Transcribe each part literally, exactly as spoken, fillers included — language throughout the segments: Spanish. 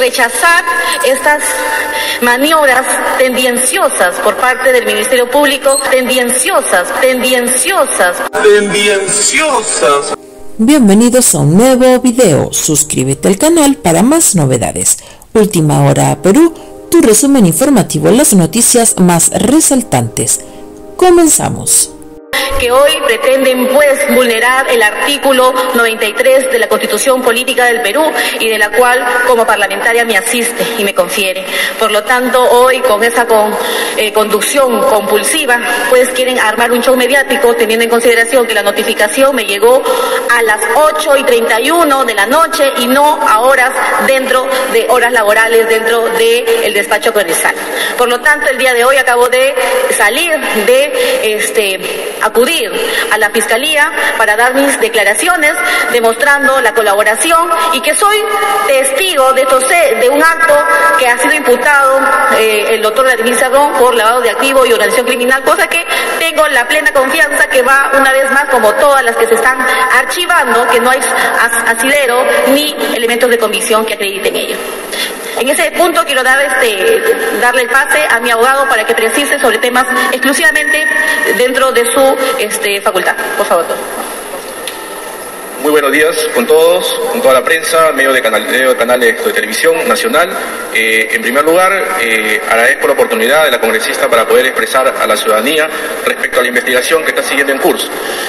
rechazar estas maniobras tendenciosas por parte del Ministerio Público, tendenciosas, tendenciosas, tendenciosas. Bienvenidos a un nuevo video, suscríbete al canal para más novedades. Última Hora Perú, tu resumen informativo de las noticias más resaltantes. Comenzamos. Que hoy pretenden pues vulnerar el artículo noventa y tres de la Constitución Política del Perú y de la cual como parlamentaria me asiste y me confiere. Por lo tanto, hoy con esa con, eh, conducción compulsiva pues quieren armar un show mediático teniendo en consideración que la notificación me llegó a las ocho y treinta y uno de la noche y no a horas dentro de horas laborales dentro del despacho corresal. Por lo tanto, el día de hoy acabo de salir de este acudir a la Fiscalía para dar mis declaraciones demostrando la colaboración y que soy testigo de, estos, de un acto que ha sido imputado eh, el doctor Vladimir Cerrón por lavado de activos y organización criminal, cosa que tengo la plena confianza que va una vez más como todas las que se están archivando, que no hay asidero ni elementos de convicción que acrediten ello. En ese punto quiero dar este, darle el pase a mi abogado para que precise sobre temas exclusivamente dentro de su este, facultad. Por favor. Muy buenos días con todos, con toda la prensa, medio de, canal, medio de canales de televisión nacional. Eh, en primer lugar, eh, agradezco la oportunidad de la congresista para poder expresar a la ciudadanía respecto a la investigación que está siguiendo en curso.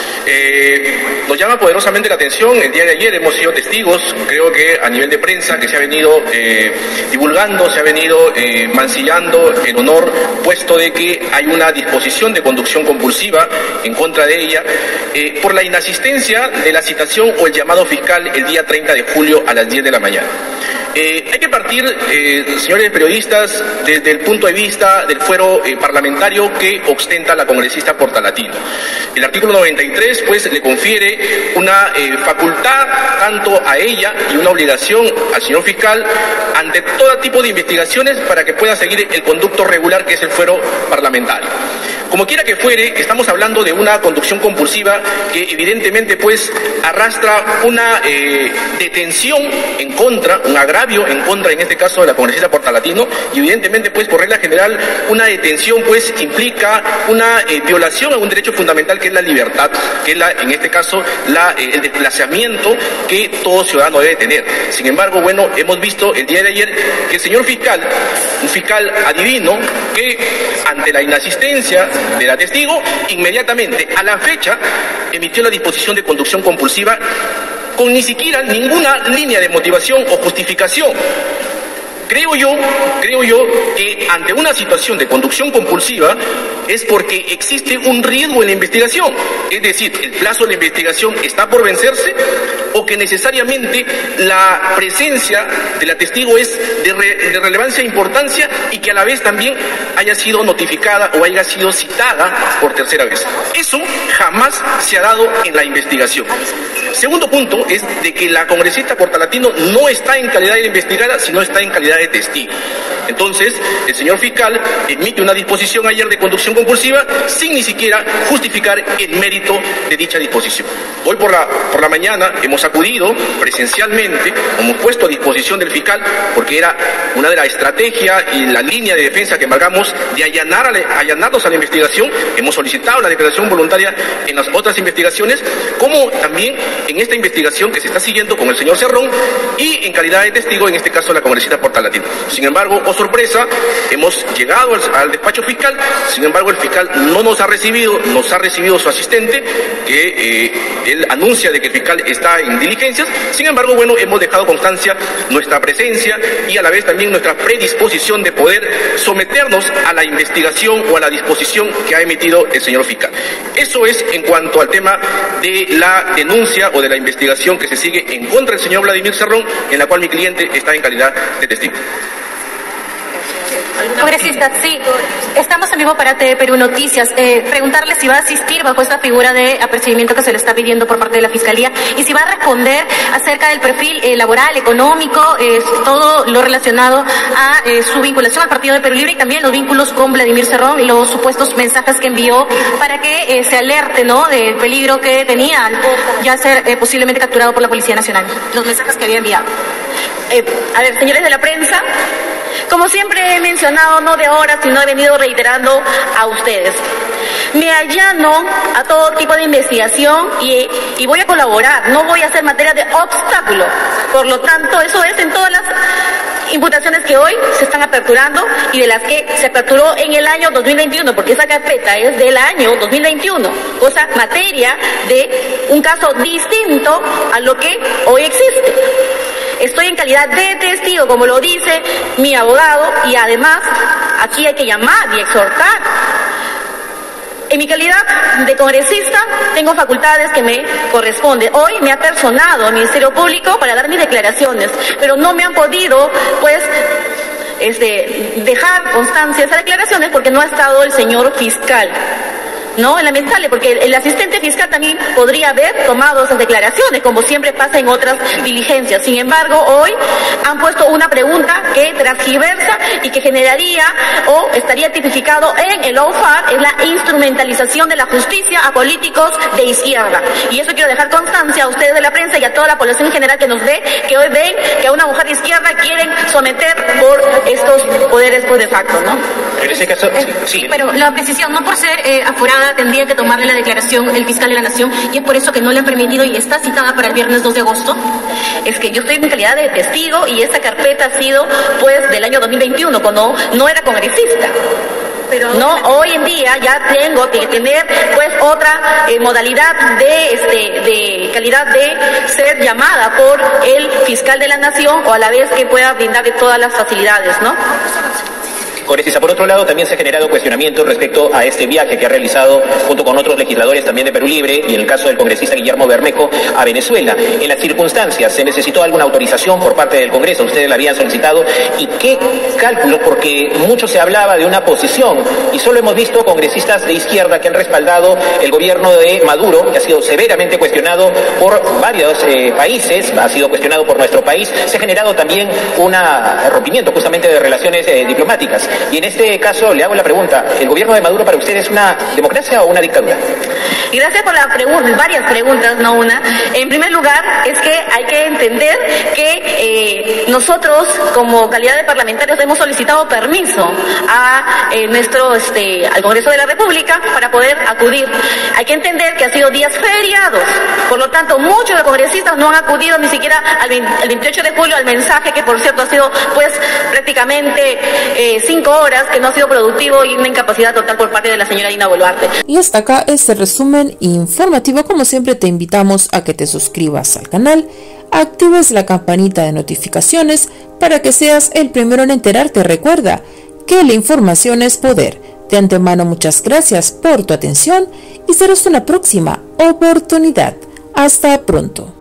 Eh, nos llama poderosamente la atención, el día de ayer hemos sido testigos, creo que a nivel de prensa, que se ha venido eh, divulgando, se ha venido eh, mancillando el honor, puesto de que hay una disposición de conducción compulsiva en contra de ella, eh, por la inasistencia de la citación o el llamado fiscal el día treinta de julio a las diez de la mañana. Eh, hay que partir, eh, señores periodistas, desde el punto de vista del fuero eh, parlamentario que ostenta la congresista Portalatino. El artículo noventa y tres, pues, le confiere una eh, facultad tanto a ella y una obligación al señor fiscal ante todo tipo de investigaciones para que pueda seguir el conducto regular que es el fuero parlamentario. Como quiera que fuere, estamos hablando de una conducción compulsiva que evidentemente, pues, arrastra una eh, detención en contra, un agravio en contra, en este caso, de la congresista Portalatino, y evidentemente, pues, por regla general, una detención, pues, implica una eh, violación a un derecho fundamental que es la libertad, que es, la, en este caso, la, eh, el desplazamiento que todo ciudadano debe tener. Sin embargo, bueno, hemos visto el día de ayer que el señor fiscal, un fiscal adivino, que ante la inasistencia de la testigo, inmediatamente, a la fecha, emitió la disposición de conducción compulsiva con ni siquiera ninguna línea de motivación o justificación. Creo yo, creo yo que ante una situación de conducción compulsiva es porque existe un riesgo en la investigación, es decir, el plazo de la investigación está por vencerse o que necesariamente la presencia de la testigo es de, re, de relevancia e importancia y que a la vez también haya sido notificada o haya sido citada por tercera vez. Eso jamás se ha dado en la investigación. Segundo punto es de que la congresista Portalatino no está en calidad de investigada, sino está en calidad de testigo. Entonces, el señor fiscal emite una disposición ayer de conducción compulsiva sin ni siquiera justificar el mérito de dicha disposición. Hoy por la, por la mañana hemos acudido presencialmente, hemos puesto a disposición del fiscal, porque era una de las estrategias y la línea de defensa que embargamos de allanar a la, allanarnos a la investigación. Hemos solicitado la declaración voluntaria en las otras investigaciones, como también en esta investigación que se está siguiendo con el señor Cerrón y en calidad de testigo, en este caso, la congresista Portalatino. Sin embargo, oh sorpresa, hemos llegado al, al despacho fiscal, sin embargo el fiscal no nos ha recibido, nos ha recibido su asistente, que eh, él anuncia de que el fiscal está en diligencias. Sin embargo, bueno, hemos dejado constancia nuestra presencia y a la vez también nuestra predisposición de poder someternos a la investigación o a la disposición que ha emitido el señor fiscal. Eso es en cuanto al tema de la denuncia o de la investigación que se sigue en contra del señor Vladimir Cerrón, en la cual mi cliente está en calidad de testigo. Congresista, sí, estamos en vivo para T V Perú Noticias. Eh, preguntarle si va a asistir bajo esta figura de apercibimiento que se le está pidiendo por parte de la Fiscalía y si va a responder acerca del perfil eh, laboral, económico, eh, todo lo relacionado a eh, su vinculación al Partido de Perú Libre y también los vínculos con Vladimir Cerrón y los supuestos mensajes que envió para que eh, se alerte, ¿no?, del peligro que tenía al ya ser eh, posiblemente capturado por la Policía Nacional, los mensajes que había enviado. Eh, a ver, señores de la prensa, como siempre he mencionado, no de ahora, sino he venido reiterando a ustedes. Me allano a todo tipo de investigación y, y voy a colaborar, no voy a hacer materia de obstáculo. Por lo tanto, eso es en todas las imputaciones que hoy se están aperturando y de las que se aperturó en el año dos mil veintiuno, porque esa carpeta es del año dos mil veintiuno, cosa materia de un caso distinto a lo que hoy existe. Estoy en calidad de testigo, como lo dice mi abogado, y además aquí hay que llamar y exhortar. En mi calidad de congresista tengo facultades que me corresponden. Hoy me ha personado el Ministerio Público para dar mis declaraciones, pero no me han podido, pues, este, dejar constancia de esas declaraciones porque no ha estado el señor fiscal. No, es lamentable, porque el asistente fiscal también podría haber tomado esas declaraciones, como siempre pasa en otras diligencias. Sin embargo, hoy han puesto una pregunta que transgiversa y que generaría o estaría tipificado en el lawfare, es la instrumentalización de la justicia a políticos de izquierda. Y eso quiero dejar constancia a ustedes de la prensa y a toda la población en general que nos ve, que hoy ven que a una mujer de izquierda quieren someter por estos poderes pues de facto, ¿no? En ese caso, sí, sí, pero la precisión, no por ser eh, aforada, tendría que tomarle la declaración el fiscal de la Nación, y es por eso que no le han permitido y está citada para el viernes dos de agosto. Es que yo estoy en calidad de testigo y esta carpeta ha sido pues del año dos mil veintiuno, cuando no era congresista. Pero no, hoy en día ya tengo que tener pues otra eh, modalidad de este de calidad de ser llamada por el fiscal de la Nación o a la vez que pueda brindarle todas las facilidades, ¿no? Congresista, por otro lado, también se ha generado cuestionamientos respecto a este viaje que ha realizado junto con otros legisladores también de Perú Libre y en el caso del congresista Guillermo Bermejo a Venezuela. En las circunstancias, ¿se necesitó alguna autorización por parte del Congreso? ¿Ustedes la habían solicitado? ¿Y qué cálculos? Porque mucho se hablaba de una posición y solo hemos visto congresistas de izquierda que han respaldado el gobierno de Maduro, que ha sido severamente cuestionado por varios eh, países, ha sido cuestionado por nuestro país. Se ha generado también un rompimiento justamente de relaciones eh, diplomáticas. Y en este caso le hago la pregunta, ¿el gobierno de Maduro para usted es una democracia o una dictadura? Y gracias por la pregunta, varias preguntas, no una. En primer lugar, es que hay que entender que eh, nosotros, como calidad de parlamentarios, hemos solicitado permiso a eh, nuestro, este, al Congreso de la República para poder acudir. Hay que entender que ha sido días feriados, por lo tanto, muchos de los congresistas no han acudido ni siquiera al veintiocho de julio al mensaje, que por cierto ha sido, pues, prácticamente eh, cinco horas, que no ha sido productivo y una incapacidad total por parte de la señora Dina Boluarte. Y hasta acá este resumen informativo. Como siempre, te invitamos a que te suscribas al canal, actives la campanita de notificaciones para que seas el primero en enterarte. Recuerda que la información es poder. De antemano, muchas gracias por tu atención y será hasta una próxima oportunidad. Hasta pronto.